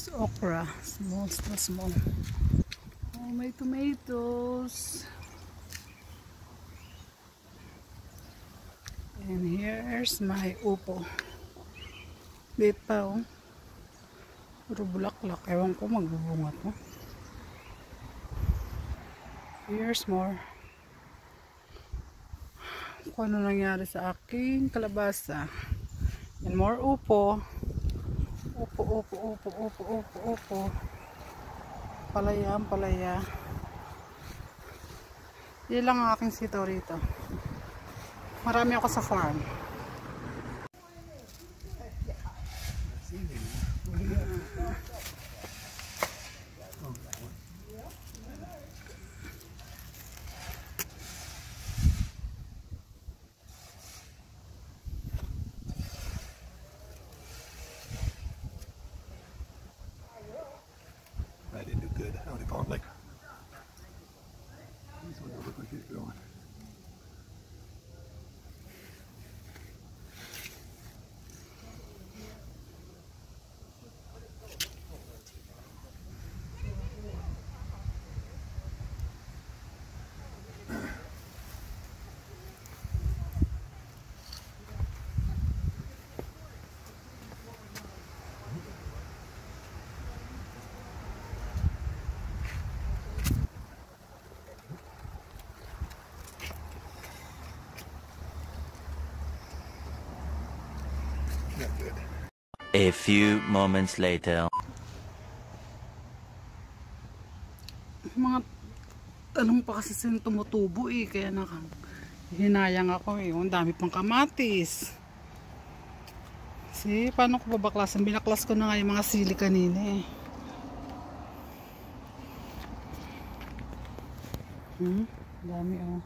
It's okra, small, still small. Oh, may tomatoes. And here's my upo. Dito pa, oh. Puro bulaklak. Ewan ko, magbubunga to. Here's more. Kung ano nangyari sa aking kalabasa. And more upo. Upo. Palaya, palaya. Yan lang ang aking sitaw rito. Marami ako sa farm. I didn't do good. I would have gone like this one. Look like he's going. Not good. A few moments later. Mga tanong pa kasi sin tumutubo eh. Kaya hinayang ako eh. Ang dami pang kamatis. See, paano ko babaklasan? Binaklas ko na nga yung mga sili kanina eh. Dami oh.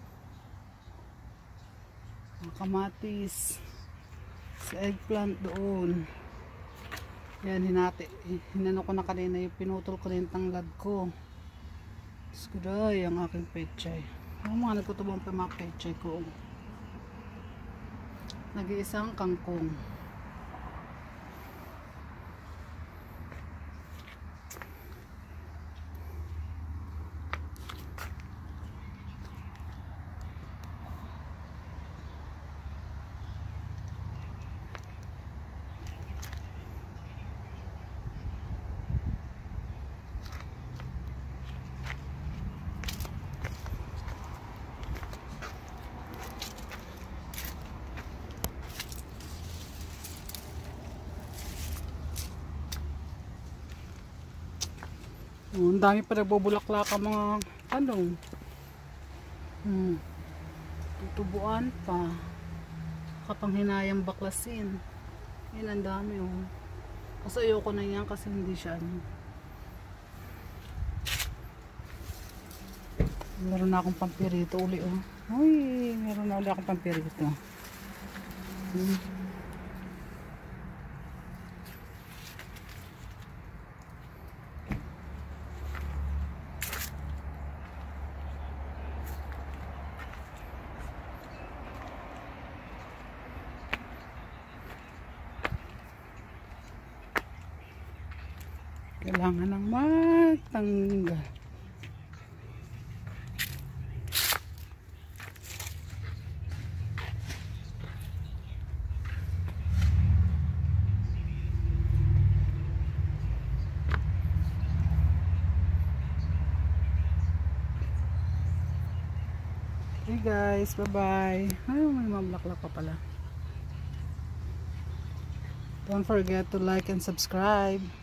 Mga kamatis. Sa eggplant doon. Yan, hinano ko na kanina yung pinutol ko na yung tanglad ko. Skuday, ang aking pechay. Ang mga nagtutubang pa mga pechay ko. Nag-iisang kangkong. Ang dami pa nagbubulaklak ang mga tanong. Tutubuan pa. Kapanghinayang baklasin. Yan ang dami oh. Kasi ayoko na yan kasi hindi siya Meron na akong pampirito uli oh. Uy, meron na uli akong pampirito. Kailangan ng matanggal. Okay guys, bye-bye. Ay, may mga bulaklak pa pala. Don't forget to like and subscribe.